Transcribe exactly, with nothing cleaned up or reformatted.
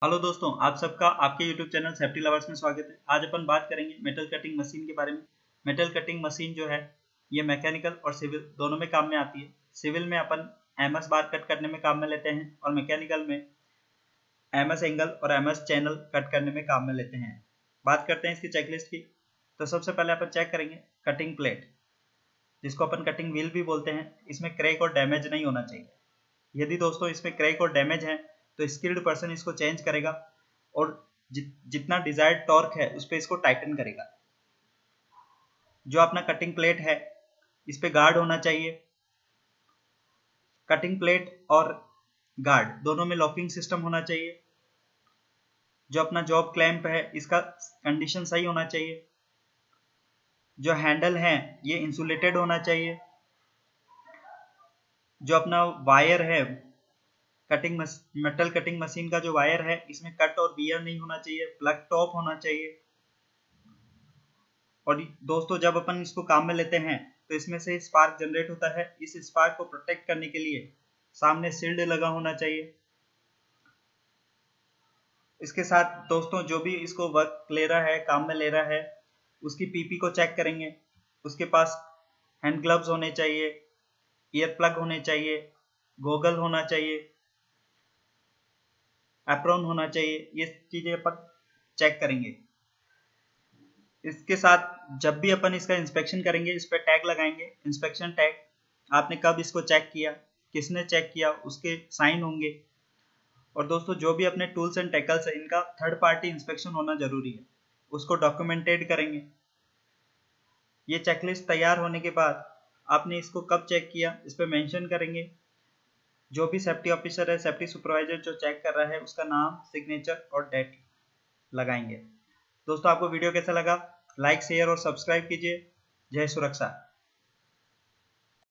Hello दोस्तों, आप सबका आपके यूट्यूब चैनल सेफ्टी लवर्स में स्वागत है। आज अपन बात करेंगे मेटल कटिंग मशीन के बारे में। मेटल कटिंग मशीन जो है ये मैकेनिकल और सिविल दोनों में काम में आती है। सिविल में अपन एमएस बार कट करने में काम में लेते हैं और मैकेनिकल में एमएस एंगल और एमएस चैनल कट करने में काम में लेते हैं। बात करते हैं इसकी चेकलिस्ट की। तो सबसे पहले अपन चेक करेंगे कटिंग प्लेट, जिसको अपन कटिंग व्हील भी बोलते हैं। इसमें क्रैक और डैमेज नहीं होना चाहिए। यदि दोस्तों इसमें क्रैक और डैमेज है तो स्किल्ड पर्सन इसको चेंज करेगा और जि, जितना डिजायर्ड टॉर्क है उस पर इसको टाइटन करेगा। जो अपना कटिंग प्लेट है इस पे गार्ड होना चाहिए। कटिंग प्लेट और गार्ड दोनों में लॉकिंग सिस्टम होना चाहिए। जो अपना जॉब क्लैंप है इसका कंडीशन सही होना चाहिए। जो हैंडल है ये इंसुलेटेड होना चाहिए। जो अपना वायर है कटिंग मेटल कटिंग मशीन का जो वायर है इसमें कट और बियर नहीं होना चाहिए, प्लग टॉप होना चाहिए। और दोस्तों जब अपन इसको काम में लेते हैं तो इसमें से स्पार्क जनरेट होता है। इस स्पार्क को प्रोटेक्ट करने के लिए सामने शील्ड लगा होना चाहिए। इसके साथ दोस्तों जो भी इसको वर्क ले रहा है, काम में ले रहा है, उसकी पीपी को चेक करेंगे। उसके पास हैंड ग्लव्स होने चाहिए, ईयर प्लग होने चाहिए, गोगल होना चाहिए, एप्रॉन होना चाहिए। ये चीजें अपन चेक करेंगे। इसके साथ जब भी अपन इसका इंस्पेक्शन करेंगे इस पर टैग लगाएंगे, इंस्पेक्शन टैग। आपने कब इसको चेक किया, किसने चेक किया, उसके साइन होंगे। और दोस्तों जो भी अपने टूल्स एंड टैकल्स है इनका थर्ड पार्टी इंस्पेक्शन होना जरूरी है, उसको डॉक्यूमेंटेड करेंगे। ये चेकलिस्ट तैयार होने के बाद आपने इसको कब चेक किया इस पर मेंशन करेंगे। जो भी सेफ्टी ऑफिसर है, सेफ्टी सुपरवाइजर जो चेक कर रहा है, उसका नाम, सिग्नेचर और डेट लगाएंगे। दोस्तों आपको वीडियो कैसा लगा, लाइक शेयर और सब्सक्राइब कीजिए। जय सुरक्षा।